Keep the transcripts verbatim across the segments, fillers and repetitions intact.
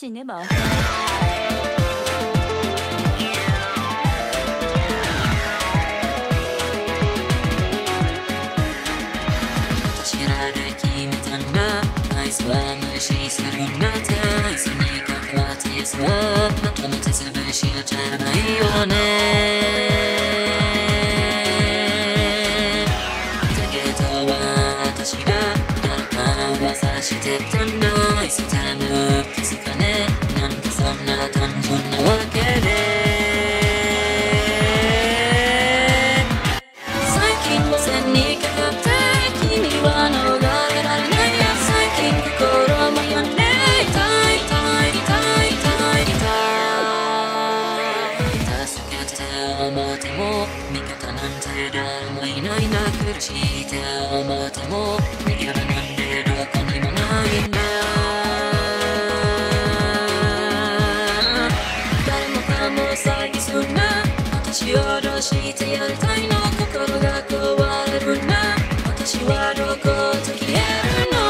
死ねば私らで決めたんだ。あいつは無視するんだって。あいつに関わってやつはまとめて潰しちゃえばいいよね。だけど私が誰かを刺してたんだ。あいつ多分気づかねえ。なんかそんな単純なわけで最近も線にかかって君は逃れられない。最近心も病んで痛い痛い痛い痛い痛い助けて思っても味方なんて誰もいないな。苦しいって思っても逃げ場なんてどこにもないんだ。誰もかも詐欺すんな。私を脅してやりたいの。心が壊れるんだ。私はどこと消えるの。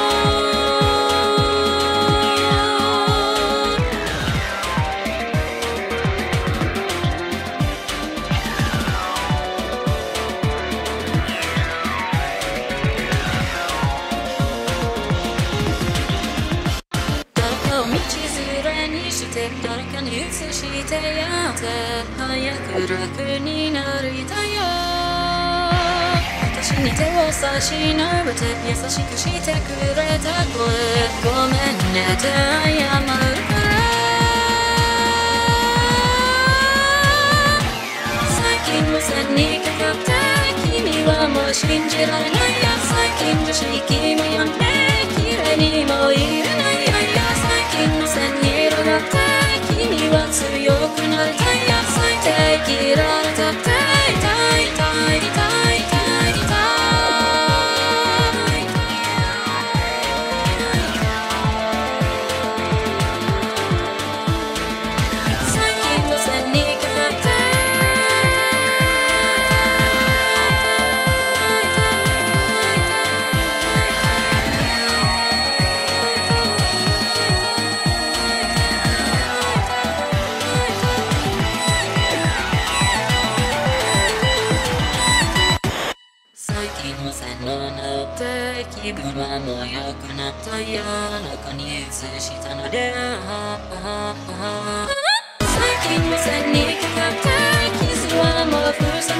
誰かを道連れにして誰かに移してやって早く楽になりたいよ。私に手を差し伸べて優しくしてくれた声ごめんねって謝るから最近も線にかかって君はもう信じられないや。最近女子君もやんで綺麗にもいれないや。最近の線に広がって君は強くなりたいや。最低切られたって痛い痛い痛い痛い痛い最近の線にかかって最近の線路乗って気分はもう良くなったよ。中に移したので最近の線にかかって傷はもう塞